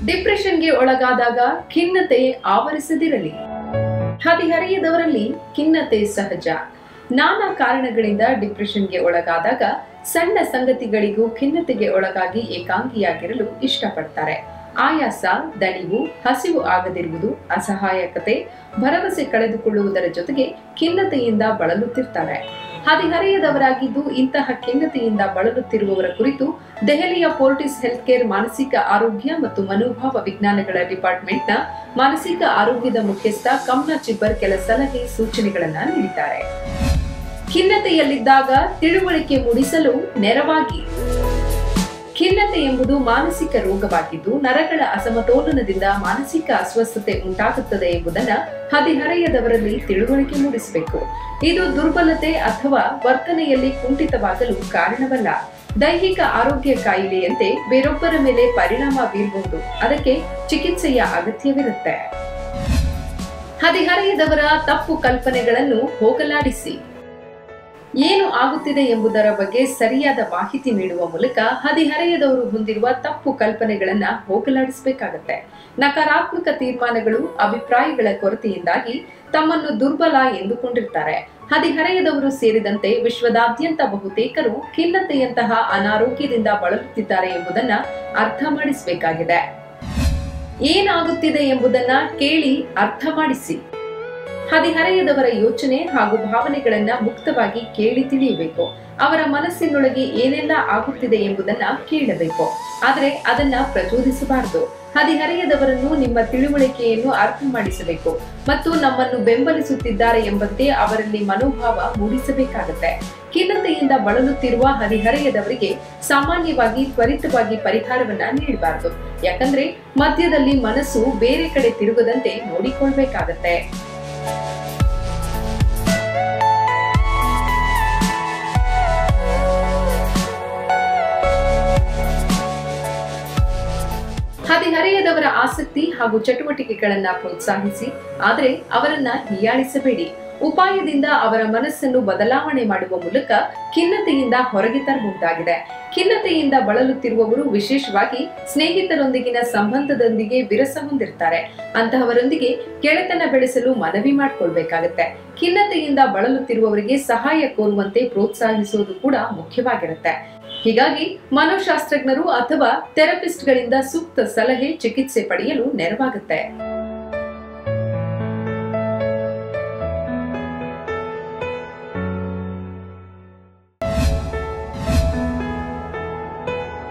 ಡಿಪ್ರೆಷನ್ಗೆ ಒಳಗಾದಾಗ ಖಿನ್ನತೆ ಆವರಿಸದಿರಲಿ. ಹದಿಹರೆಯದವರಲ್ಲಿ ಖಿನ್ನತೆ ಸಹಜ. ನಾನಾ ಕಾರಣಗಳಿಂದ ಡಿಪ್ರೆಷನ್ಗೆ ಒಳಗಾದಾಗ ಸಣ್ಣ ಸಂಗತಿಗಳಿಗೂ ಖಿನ್ನತೆಗೆ ಒಳಗಾಗಿ ಏಕಾಂಗಿಯಾಗಿರಲು ಇಷ್ಟಪಡ್ತಾರೆ. ಆಯಾಸ, ದಣಿವು, ಹಸಿವು ಆಗದಿರುವುದು, ಅಸಹಾಯಕತೆ, ಭರವಸೆ ಕಳೆದುಕೊಳ್ಳುವುದರ ಜೊತೆಗೆ ಖಿನ್ನತೆಯಿಂದ ಬಳಲುತ್ತಿರ್ತಾರೆ. ಹದಿಹರೆಯದವರಾಗಿದ್ದು ಇಂತಹ ಖಿನ್ನತೆಯಿಂದ ಬಳಲುತ್ತಿರುವವರ ಕುರಿತು ದೆಹಲಿಯ ಫೋರ್ಟಿಸ್ ಹೆಲ್ತ್ ಕೇರ್ ಮಾನಸಿಕ ಆರೋಗ್ಯ ಮತ್ತು ಮನೋಭಾವ ವಿಜ್ಞಾನಗಳ ಡಿಪಾರ್ಟ್ಮೆಂಟ್ನ ಮಾನಸಿಕ ಆರೋಗ್ಯದ ಮುಖ್ಯಸ್ಥ ಕಮ್ನಾ ಚಿಬ್ಬರ್ ಕೆಲ ಸಲಹೆ ಸೂಚನೆಗಳನ್ನ ನೀಡಿದ್ದಾರೆ. ಖಿನ್ನತೆಯಲ್ಲಿದ್ದಾಗ ತಿಳುವಳಿಕೆ ಮೂಡಿಸಲು ನೆರವಾಗಿ. ಖಿನ್ನತೆ ಎಂಬುದು ಮಾನಸಿಕ ರೋಗವಾಗಿದ್ದು ನರಗಳ ಅಸಮತೋಲನದಿಂದ ಮಾನಸಿಕ ಅಸ್ವಸ್ಥತೆ ಉಂಟಾಗುತ್ತದೆ ಎಂಬುದನ್ನು ಹದಿಹರೆಯದವರಲ್ಲಿ ತಿಳುವಳಿಕೆ ಮೂಡಿಸಬೇಕು. ಇದು ದುರ್ಬಲತೆ ಅಥವಾ ವರ್ತನೆಯಲ್ಲಿ ಕುಂಠಿತವಾಗಲು ಕಾರಣವಲ್ಲ. ದೈಹಿಕ ಆರೋಗ್ಯ ಕಾಯಿಲೆಯಂತೆ ಬೇರೊಬ್ಬರ ಮೇಲೆ ಪರಿಣಾಮ ಬೀರಬಹುದು. ಅದಕ್ಕೆ ಚಿಕಿತ್ಸೆಯ ಅಗತ್ಯವಿರುತ್ತೆ. ಹದಿಹರೆಯದವರ ತಪ್ಪು ಕಲ್ಪನೆಗಳನ್ನು ಹೋಗಲಾಡಿಸಿ. ಏನು ಆಗುತ್ತಿದೆ ಎಂಬುದರ ಬಗ್ಗೆ ಸರಿಯಾದ ಮಾಹಿತಿ ನೀಡುವ ಮೂಲಕ ಹದಿಹರೆಯದವರು ಹೊಂದಿರುವ ತಪ್ಪು ಕಲ್ಪನೆಗಳನ್ನ ಹೋಗಲಾಡಿಸಬೇಕಾಗತ್ತೆ. ನಕಾರಾತ್ಮಕ ತೀರ್ಮಾನಗಳು, ಅಭಿಪ್ರಾಯಗಳ ಕೊರತೆಯಿಂದಾಗಿ ತಮ್ಮನ್ನು ದುರ್ಬಲ ಎಂದುಕೊಂಡಿರ್ತಾರೆ. ಹದಿಹರೆಯದವರು ಸೇರಿದಂತೆ ವಿಶ್ವದಾದ್ಯಂತ ಬಹುತೇಕರು ಖಿನ್ನತೆಯಂತಹ ಅನಾರೋಗ್ಯದಿಂದ ಬಳಲುತ್ತಿದ್ದಾರೆ ಎಂಬುದನ್ನ ಅರ್ಥ ಮಾಡಿಸಬೇಕಾಗಿದೆ. ಏನಾಗುತ್ತಿದೆ ಎಂಬುದನ್ನ ಕೇಳಿ ಅರ್ಥ ಮಾಡಿಸಿ. ಹದಿಹರೆಯದವರ ಯೋಚನೆ ಹಾಗೂ ಭಾವನೆಗಳನ್ನ ಮುಕ್ತವಾಗಿ ಕೇಳಿ ತಿಳಿಯಬೇಕು. ಅವರ ಮನಸ್ಸಿನೊಳಗೆ ಏನೆಲ್ಲ ಆಗುತ್ತಿದೆ ಎಂಬುದನ್ನ ಕೇಳಬೇಕು. ಆದರೆ ಅದನ್ನ ಪ್ರಚೋದಿಸಬಾರದು. ಹದಿಹರೆಯದವರನ್ನು ನಿಮ್ಮ ತಿಳುವಳಿಕೆಯನ್ನು ಅರ್ಥ ಮಾಡಿಸಬೇಕು ಮತ್ತು ನಮ್ಮನ್ನು ಬೆಂಬಲಿಸುತ್ತಿದ್ದಾರೆ ಎಂಬಂತೆ ಅವರಲ್ಲಿ ಮನೋಭಾವ ಮೂಡಿಸಬೇಕಾಗುತ್ತೆ. ಖಿನ್ನತೆಯಿಂದ ಬಳಲುತ್ತಿರುವ ಹದಿಹರೆಯದವರಿಗೆ ಸಾಮಾನ್ಯವಾಗಿ ತ್ವರಿತವಾಗಿ ಪರಿಹಾರವನ್ನ ನೀಡಬಾರದು. ಯಾಕಂದ್ರೆ ಮಧ್ಯದಲ್ಲಿ ಮನಸ್ಸು ಬೇರೆ ಕಡೆ ತಿರುಗದಂತೆ ನೋಡಿಕೊಳ್ಬೇಕಾಗತ್ತೆ. ಹದಿಹರೆಯದವರ ಆಸಕ್ತಿ ಹಾಗೂ ಚಟುವಟಿಕೆಗಳನ್ನ ಪ್ರೋತ್ಸಾಹಿಸಿ, ಆದರೆ ಅವರನ್ನ ಹೀಯಾಳಿಸಬೇಡಿ. ಉಪಾಯದಿಂದ ಅವರ ಮನಸ್ಸನ್ನು ಬದಲಾವಣೆ ಮಾಡುವ ಮೂಲಕ ಖಿನ್ನತೆಯಿಂದ ಹೊರಗೆ ತರಬಹುದಾಗಿದೆ. ಖಿನ್ನತೆಯಿಂದ ಬಳಲುತ್ತಿರುವವರು ವಿಶೇಷವಾಗಿ ಸ್ನೇಹಿತರೊಂದಿಗಿನ ಸಂಬಂಧದೊಂದಿಗೆ ವಿರಸ ಹೊಂದಿರ್ತಾರೆ. ಅಂತಹವರೊಂದಿಗೆ ಗೆಳೆತನ ಬೆಳೆಸಲು ಮನವಿ ಮಾಡಿಕೊಳ್ಬೇಕಾಗತ್ತೆ. ಖಿನ್ನತೆಯಿಂದ ಬಳಲುತ್ತಿರುವವರಿಗೆ ಸಹಾಯ ಕೋರುವಂತೆ ಪ್ರೋತ್ಸಾಹಿಸುವುದು ಕೂಡ ಮುಖ್ಯವಾಗಿರುತ್ತೆ. ಹೀಗಾಗಿ ಮನೋಶಾಸ್ತ್ರಜ್ಞರು ಅಥವಾ ಥೆರಪಿಸ್ಟ್ಗಳಿಂದ ಸೂಕ್ತ ಸಲಹೆ, ಚಿಕಿತ್ಸೆ ಪಡೆಯಲು ನೆರವಾಗುತ್ತೆ.